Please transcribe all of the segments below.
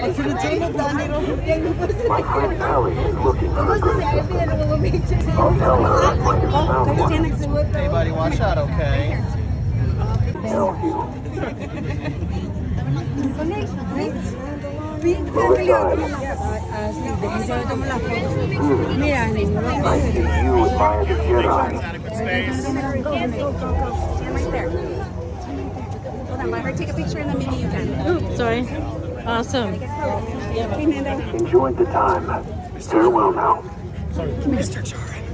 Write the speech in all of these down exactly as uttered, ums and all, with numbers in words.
My friend Kelly is looking for a good assistant. I'll tell her I might have found one. Hey buddy, watch out, okay? Help you. Move aside. Hmm. I see you admire the Jedi. Hold on, let her take a picture and then maybe you can. Oops, sorry. Awesome. Enjoyed the time. Farewell now. Mister Charin.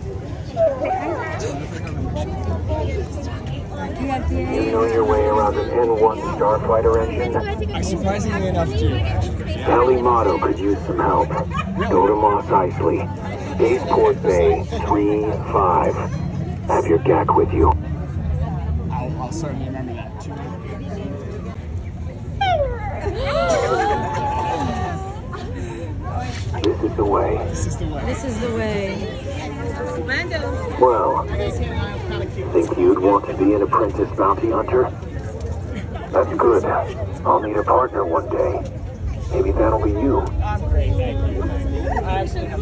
You know your way around an N one starfighter engine? I surprisingly enough do. Kelly Motto could use some help. Go to Mos Eisley. Spaceport Bay three five. Have your G A C with you. I'll, I'll certainly remember that too. This is the way. This is the way. This is the way. Well, think you'd want to be an apprentice bounty hunter? That's good. I'll need a partner one day. Maybe that'll be you. I'm great, thank you. I actually have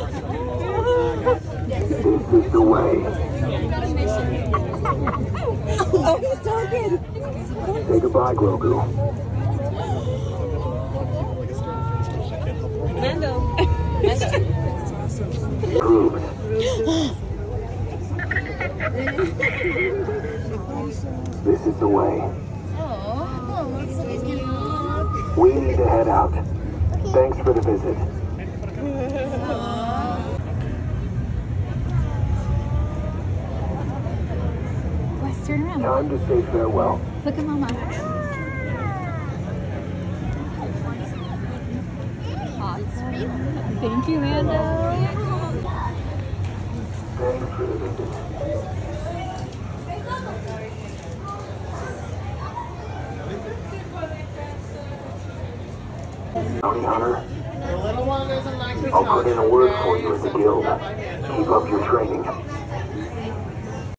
This is the way. Oh, he's talking. Say goodbye, Grogu. Mando. Approved. This is the way. We need to head out. Thanks for the visit. Wes, turn around. Time to say farewell. Look at Mama. Thank you, Mando. Thanks for the visit. Bounty hunter, I'll put in a word for you at the guild. Keep up your training.